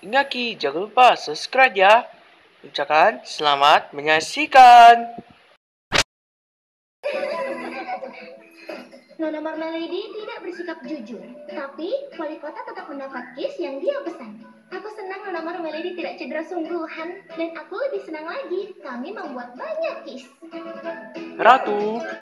Ingat Ki, jangan lupa subscribe ya. Ucapkan selamat menyaksikan. Nona Marmalady tidak bersikap jujur, tapi wali kota tetap mendapat kiss yang dia pesan. Aku senang Nona Marmalady tidak cedera sungguhan, dan aku lebih senang lagi, kami membuat banyak kiss. Ratu,